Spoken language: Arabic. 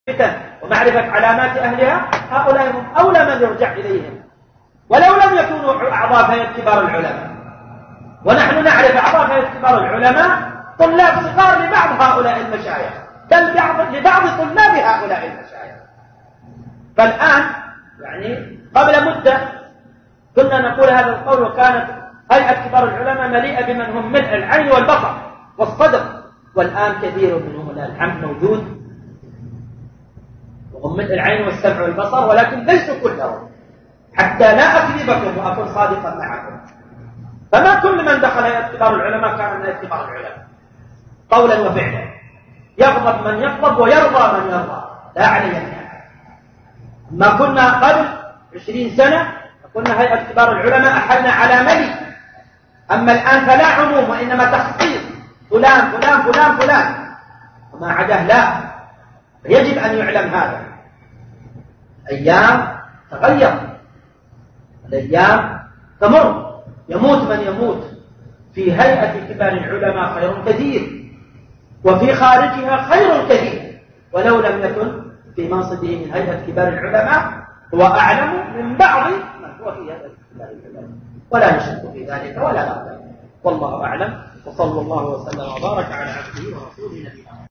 الفتن ومعرفة علامات أهلها، هؤلاء هم أولى من يرجع إليهم، ولو لم يكونوا أعضاء هيئة كبار العلماء. ونحن نعرف أعضاء هيئة كبار العلماء طلاب صغار لبعض هؤلاء المشايخ، بل لبعض طلاب هؤلاء المشايخ. فالآن يعني قبل مدة كنا نقول هذا القول، وكانت هيئة كبار العلماء مليئة بمن هم ملء العين والبصر والصدر، والآن كثير منهم ولله الحمد موجود وهم ملء العين والسمع والبصر، ولكن ليسوا كلهم، حتى لا أكذبكم وأكون صادقا معكم. فما كل من دخل هيئة كبار العلماء كان من هيئة كبار العلماء قولا وفعلا، يغضب من يغضب ويرضى من يرضى، لا علي الحال. ما كنا قبل 20 سنة قلنا هيئة كبار العلماء أحلنا على ملي، أما الآن فلا عموم وإنما تخصيص فلان فلان فلان فلان وما عداه لا. يجب أن يعلم هذا. أيام تغير، الأيام تمر، يموت من يموت. في هيئة كبار العلماء خير كثير، وفي خارجها خير كثير، ولو لم يكن في منصبه من هيئة كبار العلماء هو أعلم من بعض من هو في هيئة كبار العلماء، ولا نشك في ذلك ولا نقبل. والله أعلم، وصلى الله وسلم وبارك على عبده ورسوله نبينا محمد.